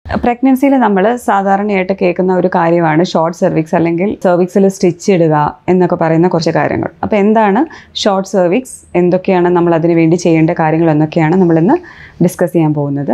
പ്രഗ്നൻസിയിൽ നമ്മൾ സാധാരണയായിട്ട് കേൾക്കുന്ന ഒരു കാര്യമാണ് ഷോർട്ട് സെർവിക്സ് അല്ലെങ്കിൽ സെർവിക്സിൽ സ്റ്റിച്ച് ഇടുക എന്നൊക്കെ പറയുന്ന കുറച്ച് കാര്യങ്ങൾ. അപ്പോൾ എന്താണ് ഷോർട്ട് സെർവിക്സ്, എന്തൊക്കെയാണ് നമ്മൾ അതിനു വേണ്ടി ചെയ്യേണ്ട കാര്യങ്ങൾ എന്നൊക്കെയാണ് നമ്മളിന്ന് ഡിസ്കസ് ചെയ്യാൻ പോകുന്നത്.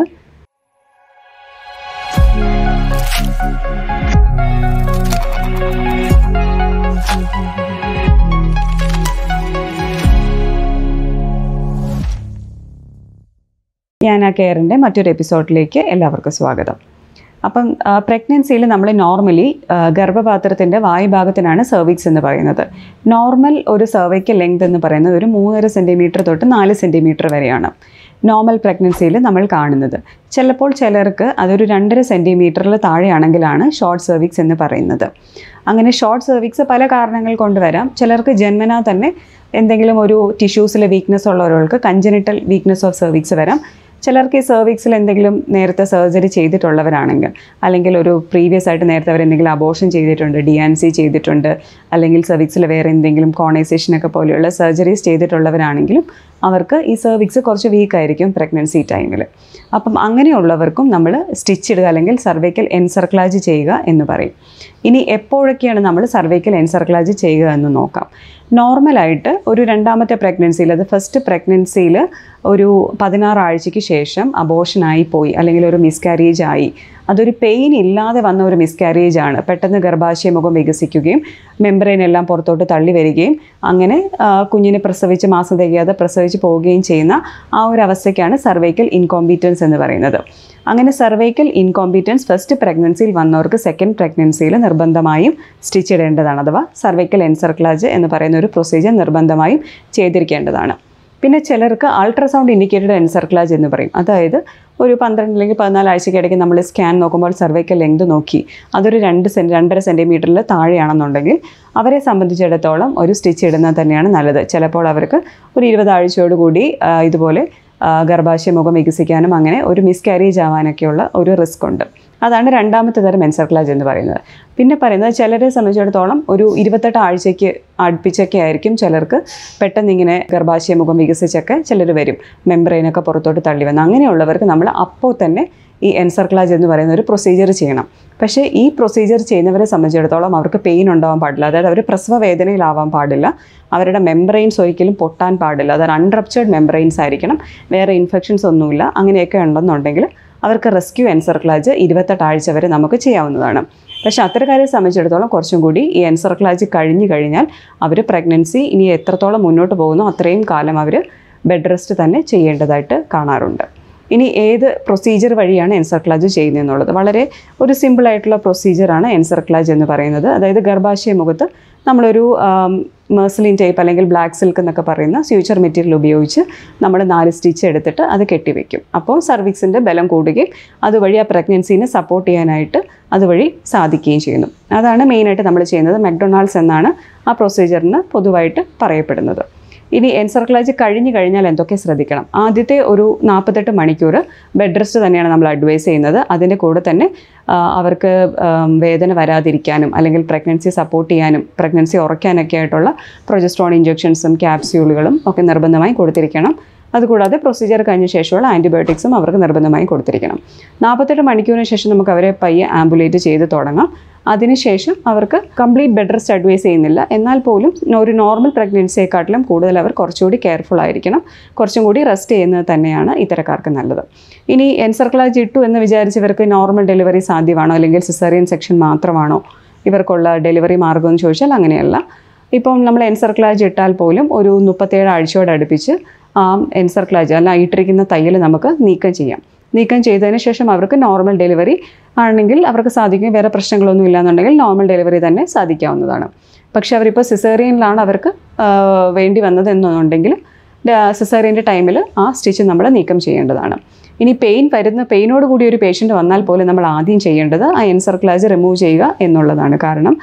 YANACAREൻ്റെ മറ്റൊരു എപ്പിസോഡിലേക്ക് എല്ലാവർക്കും സ്വാഗതം. അപ്പം പ്രഗ്നൻസിയിൽ നമ്മൾ നോർമലി ഗർഭപാത്രത്തിൻ്റെ വായുഭാഗത്തിനാണ് സെർവിക്സ് എന്ന് പറയുന്നത്. നോർമൽ ഒരു സെർവൈക്കൽ ലെങ്ത് എന്ന് പറയുന്നത് ഒരു 3.5 സെൻറ്റിമീറ്റർ തൊട്ട് 4 സെൻറ്റിമീറ്റർ വരെയാണ് നോർമൽ പ്രഗ്നൻസിയിൽ നമ്മൾ കാണുന്നത്. ചിലപ്പോൾ ചിലർക്ക് അതൊരു 2.5 സെൻറ്റിമീറ്ററിൽ താഴെയാണെങ്കിലാണ് ഷോർട്ട് സെർവിക്സ് എന്ന് പറയുന്നത്. അങ്ങനെ ഷോർട്ട് സെർവിക്സ് പല കാരണങ്ങൾ കൊണ്ടുവരാം. ചിലർക്ക് ജന്മനാ തന്നെ എന്തെങ്കിലും ഒരു ടിഷ്യൂസിലെ വീക്ക്നെസ് ഉള്ള ഒരാൾക്ക് കഞ്ചനിറ്റൽ വീക്ക്നെസ് ഓഫ് സെർവിക്സ് വരാം. ചിലർക്ക് ഈ സെർവിക്സിൽ എന്തെങ്കിലും നേരത്തെ സർജറി ചെയ്തിട്ടുള്ളവരാണെങ്കിൽ, അല്ലെങ്കിൽ ഒരു പ്രീവിയസ് ആയിട്ട് നേരത്തെ അവർ എന്തെങ്കിലും അബോർഷൻ ചെയ്തിട്ടുണ്ട്, DNC ചെയ്തിട്ടുണ്ട്, അല്ലെങ്കിൽ സെർവിക്സിൽ വേറെ എന്തെങ്കിലും കോണൈസേഷനൊക്കെ പോലെയുള്ള സർജറീസ് ചെയ്തിട്ടുള്ളവരാണെങ്കിലും അവർക്ക് ഈ സെർവിക്സ് കുറച്ച് വീക്കായിരിക്കും പ്രഗ്നൻസി ടൈമിൽ. അപ്പം അങ്ങനെയുള്ളവർക്കും നമ്മൾ സ്റ്റിച്ച് ഇടുക അല്ലെങ്കിൽ സർവൈക്കൽ എൻസർക്ലാജ് ചെയ്യുക എന്ന് പറയും. ഇനി എപ്പോഴൊക്കെയാണ് നമ്മൾ സർവൈക്കൽ എൻസർക്ലാജ് ചെയ്യുക എന്ന് നോക്കാം. നോർമലായിട്ട് ഒരു രണ്ടാമത്തെ പ്രഗ്നൻസിയിൽ, അത് ഫസ്റ്റ് പ്രഗ്നൻസിയിൽ ഒരു 16 ആഴ്ചയ്ക്ക് ശേഷം അബോർഷനായി പോയി അല്ലെങ്കിൽ ഒരു മിസ്കാരേജ് ആയി, അതൊരു പെയിൻ ഇല്ലാതെ വന്ന ഒരു മിസ്കാരേജ് ആണ്, പെട്ടെന്ന് ഗർഭാശയമുഖം വികസിക്കുകയും മെംബ്രെയിൻ എല്ലാം പുറത്തോട്ട് തള്ളി വരികയും അങ്ങനെ കുഞ്ഞിനെ പ്രസവിച്ച് മാസം തികയാതെ പ്രസവിച്ച് പോവുകയും ചെയ്യുന്ന ആ ഒരു അവസ്ഥയ്ക്കാണ് സർവൈക്കൽ ഇൻകോമ്പീറ്റൻസ് എന്ന് പറയുന്നത്. അങ്ങനെ സർവൈക്കൽ ഇൻകോമ്പീറ്റൻസ് ഫസ്റ്റ് പ്രഗ്നൻസിയിൽ വന്നവർക്ക് സെക്കൻഡ് പ്രഗ്നൻസിയിൽ നിർബന്ധമായും സ്റ്റിച്ച് ഇടേണ്ടതാണ്, അഥവാ സർവൈക്കൽ എൻസർക്ലാജ് എന്ന് പറയുന്ന ഒരു പ്രൊസീജിയർ നിർബന്ധമായും ചെയ്തിരിക്കേണ്ടതാണ്. പിന്നെ ചിലർക്ക് അൾട്രാസൗണ്ട് ഇൻഡിക്കേറ്റഡ് എൻസർക്ലാജ് എന്ന് പറയും. അതായത് ഒരു 12 അല്ലെങ്കിൽ 14 ആഴ്ചയ്ക്കിടയ്ക്ക് നമ്മൾ സ്കാൻ നോക്കുമ്പോൾ സർവൈക്കൽ ലെങ്ത് നോക്കി അതൊരു 2.5 സെൻറ്റിമീറ്ററിൽ താഴെയാണെന്നുണ്ടെങ്കിൽ അവരെ സംബന്ധിച്ചിടത്തോളം ഒരു സ്റ്റിച്ച് ഇടുന്നത് തന്നെയാണ് നല്ലത്. ചിലപ്പോൾ അവർക്ക് ഒരു 20 ആഴ്ചയോടുകൂടി ഇതുപോലെ ഗർഭാശയമുഖം വികസിക്കാനും അങ്ങനെ ഒരു മിസ്കാരേജ് ആവാനൊക്കെയുള്ള ഒരു റിസ്ക് ഉണ്ട്. അതാണ് രണ്ടാമത്തെ തരം എൻസർക്ലാജ് എന്ന് പറയുന്നത്. പിന്നെ പറയുന്നത് ചിലരെ സംബന്ധിച്ചിടത്തോളം ഒരു 28 ആഴ്ചയ്ക്ക് അടുപ്പിച്ചൊക്കെ ആയിരിക്കും ചിലർക്ക് പെട്ടെന്നിങ്ങനെ ഗർഭാശയമുഖം വികസിച്ചൊക്കെ ചിലർ വരും, മെംബ്രെയിനൊക്കെ പുറത്തോട്ട് തള്ളി വന്ന്. അങ്ങനെയുള്ളവർക്ക് നമ്മൾ അപ്പോൾ തന്നെ ഈ എൻസർക്ലാജ് എന്ന് പറയുന്ന ഒരു പ്രൊസീജിയർ ചെയ്യണം. പക്ഷേ ഈ പ്രൊസീജിയർ ചെയ്യുന്നവരെ സംബന്ധിച്ചിടത്തോളം അവർക്ക് പെയിൻ ഉണ്ടാവാൻ പാടില്ല, അതായത് അവർ പ്രസവ വേദനയിലാവാൻ പാടില്ല, അവരുടെ മെംബ്രെയിൻസ് ഒരിക്കലും പൊട്ടാൻ പാടില്ല, അതായത് അൺറപ്ചേർഡ് മെംബ്രെയിൻസ് ആയിരിക്കണം, വേറെ ഇൻഫെക്ഷൻസ് ഒന്നുമില്ല. അങ്ങനെയൊക്കെ ഉണ്ടെന്നുണ്ടെങ്കിൽ അവർക്ക് റെസ്ക്യൂ എൻസർക്ലാജ് 28 ആഴ്ച വരെ നമുക്ക് ചെയ്യാവുന്നതാണ്. പക്ഷേ അത്തരക്കാരെ സംബന്ധിച്ചിടത്തോളം കുറച്ചും കൂടി ഈ എൻസർക്ലാജ് കഴിഞ്ഞു കഴിഞ്ഞാൽ അവർ പ്രഗ്നൻസി ഇനി എത്രത്തോളം മുന്നോട്ട് പോകുന്നു അത്രയും കാലം അവർ ബെഡ് റെസ്റ്റ് തന്നെ ചെയ്യേണ്ടതായിട്ട് കാണാറുണ്ട്. ഇനി ഏത് പ്രൊസീജിയർ വഴിയാണ് എൻസർക്ലാജ് ചെയ്യുന്നതെന്നുള്ളത് വളരെ ഒരു സിമ്പിളായിട്ടുള്ള പ്രൊസീജിയറാണ് എൻസർക്ലാജ് എന്ന് പറയുന്നത്. അതായത് ഗർഭാശയ മുഖത്ത് നമ്മളൊരു മെർസലിൻ ടൈപ്പ് അല്ലെങ്കിൽ ബ്ലാക്ക് സിൽക്ക് എന്നൊക്കെ പറയുന്ന സ്യൂച്ചർ മെറ്റീരിയൽ ഉപയോഗിച്ച് നമ്മൾ 4 സ്റ്റിച്ച് എടുത്തിട്ട് അത് കെട്ടിവെക്കും. അപ്പോൾ സർവിക്സിൻ്റെ ബലം കൂടുകയും അതുവഴി ആ പ്രഗ്നൻസീനെ സപ്പോർട്ട് ചെയ്യാനായിട്ട് അതുവഴി സാധിക്കുകയും ചെയ്യുന്നു. അതാണ് മെയിനായിട്ട് നമ്മൾ ചെയ്യുന്നത്. മക്ഡൊണാൾഡ്സ് എന്നാണ് ആ പ്രൊസീജിയറിന് പൊതുവായിട്ട് പറയപ്പെടുന്നത്. ഇനി എൻസർക്ലാജ് കഴിഞ്ഞു കഴിഞ്ഞാൽ എന്തൊക്കെ ശ്രദ്ധിക്കണം? ആദ്യത്തെ ഒരു 48 മണിക്കൂർ ബെഡ് റെസ്റ്റ് തന്നെയാണ് നമ്മൾ അഡ്വൈസ് ചെയ്യുന്നത്. അതിൻ്റെ കൂടെ തന്നെ അവർക്ക് വേദന വരാതിരിക്കാനും അല്ലെങ്കിൽ പ്രഗ്നൻസി സപ്പോർട്ട് ചെയ്യാനും പ്രഗ്നൻസി ഉറയ്ക്കാനൊക്കെ ആയിട്ടുള്ള പ്രൊജസ്ട്രോൺ ഇഞ്ചക്ഷൻസും ക്യാപ്സ്യൂളുകളും ഒക്കെ നിർബന്ധമായി കൊടുത്തിരിക്കണം. അതുകൂടാതെ പ്രൊസീജിയർ കഴിഞ്ഞ ശേഷമുള്ള ആൻറ്റിബയോട്ടിക്സും അവർക്ക് നിർബന്ധമായും കൊടുത്തിരിക്കണം. 48 മണിക്കൂറിന് ശേഷം നമുക്ക് അവരെ പയ്യെ ആംബുലേറ്റ് ചെയ്ത് തുടങ്ങാം. അതിനുശേഷം അവർക്ക് കംപ്ലീറ്റ് ബെഡ് റെസ്റ്റ് അഡ്വൈസ് ചെയ്യുന്നില്ല, എന്നാൽ പോലും ഒരു നോർമൽ പ്രഗ്നൻസിയെക്കാട്ടിലും കൂടുതൽ അവർ കുറച്ചുകൂടി കെയർഫുൾ ആയിരിക്കണം, കുറച്ചും കൂടി റെസ്റ്റ് ചെയ്യുന്നത് തന്നെയാണ് ഇത്തരക്കാർക്ക് നല്ലത്. ഇനി എൻസർക്ലാജ് ഇട്ടു എന്ന് വിചാരിച്ചവർക്ക് നോർമൽ ഡെലിവറി സാധ്യമാണോ അല്ലെങ്കിൽ സിസേറിയൻ സെക്ഷൻ മാത്രമാണോ ഇവർക്കുള്ള ഡെലിവറി മാർഗം എന്ന് ചോദിച്ചാൽ അങ്ങനെയല്ല. ഇപ്പം നമ്മൾ എൻസർക്ലാജ് ഇട്ടാൽ പോലും ഒരു 37 ആഴ്ചയോടടുപ്പിച്ച് ആ എൻസർക്ലാജ് അല്ല ഇട്ടിരിക്കുന്ന തയ്യൽ നമുക്ക് നീക്കം ചെയ്യാം. നീക്കം ചെയ്തതിന് ശേഷം അവർക്ക് നോർമൽ ഡെലിവറി ആണെങ്കിൽ അവർക്ക് സാധിക്കും. വേറെ പ്രശ്നങ്ങളൊന്നും ഇല്ലാന്നുണ്ടെങ്കിൽ നോർമൽ ഡെലിവറി തന്നെ സാധിക്കാവുന്നതാണ്. പക്ഷേ അവരിപ്പോൾ സിസേറിയനിലാണ് അവർക്ക് വേണ്ടി വന്നത് എന്നുണ്ടെങ്കിൽ സിസേറിയൻ്റെ ടൈമിൽ ആ സ്റ്റിച്ച് നമ്മൾ നീക്കം ചെയ്യേണ്ടതാണ്. ഇനി പെയിനോട് കൂടി ഒരു പേഷ്യൻ്റ് വന്നാൽ പോലും നമ്മൾ ആദ്യം ചെയ്യേണ്ടത് ആ എൻസർക്ലാജ് റിമൂവ് ചെയ്യുക എന്നുള്ളതാണ്. കാരണം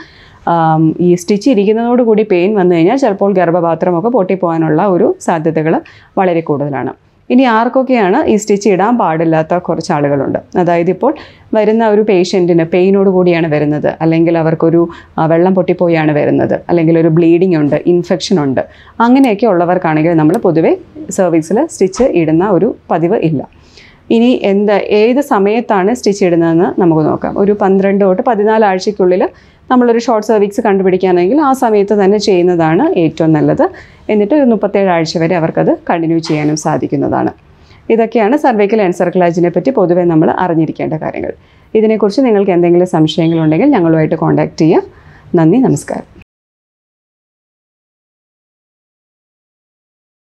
ഈ സ്റ്റിച്ച് ഇരിക്കുന്നതോടുകൂടി പെയിൻ വന്നു കഴിഞ്ഞാൽ ചിലപ്പോൾ ഗർഭപാത്രമൊക്കെ പൊട്ടിപ്പോകാനുള്ള ഒരു സാധ്യതകൾ വളരെ കൂടുതലാണ്. ഇനി ആർക്കൊക്കെയാണ് ഈ സ്റ്റിച്ച് ഇടാൻ പാടില്ലാത്ത കുറച്ച് ആളുകളുണ്ട്. അതായത് ഇപ്പോൾ വരുന്ന ഒരു പേഷ്യൻറ്റിന് പെയിനോട് കൂടിയാണ് വരുന്നത്, അല്ലെങ്കിൽ അവർക്കൊരു വെള്ളം പൊട്ടിപ്പോയാണ് വരുന്നത്, അല്ലെങ്കിൽ ഒരു ബ്ലീഡിംഗ് ഉണ്ട്, ഇൻഫെക്ഷൻ ഉണ്ട്, അങ്ങനെയൊക്കെ ഉള്ളവർക്കാണെങ്കിൽ നമ്മൾ പൊതുവേ സെർവിക്സിൽ സ്റ്റിച്ച് ഇടുന്ന ഒരു പതിവ് ഇല്ല. ഇനി ഏത് സമയത്താണ് സ്റ്റിച്ച് ഇടുന്നതെന്ന് നമുക്ക് നോക്കാം. ഒരു 12 തൊട്ട് 14 ആഴ്ചയ്ക്കുള്ളിൽ നമ്മളൊരു ഷോർട്ട് സെർവിക്സ് കണ്ടുപിടിക്കുകയാണെങ്കിൽ ആ സമയത്ത് തന്നെ ചെയ്യുന്നതാണ് ഏറ്റവും നല്ലത്. എന്നിട്ട് ഒരു 37 ആഴ്ച വരെ അവർക്കത് കണ്ടിന്യൂ ചെയ്യാനും സാധിക്കുന്നതാണ്. ഇതൊക്കെയാണ് സർവൈക്കൽ എൻസർക്ലേജിനെ പറ്റി പൊതുവെ നമ്മൾ അറിഞ്ഞിരിക്കേണ്ട കാര്യങ്ങൾ. ഇതിനെക്കുറിച്ച് നിങ്ങൾക്ക് എന്തെങ്കിലും സംശയങ്ങളുണ്ടെങ്കിൽ ഞങ്ങളുമായിട്ട് കോൺടാക്റ്റ് ചെയ്യുക. നന്ദി, നമസ്കാരം.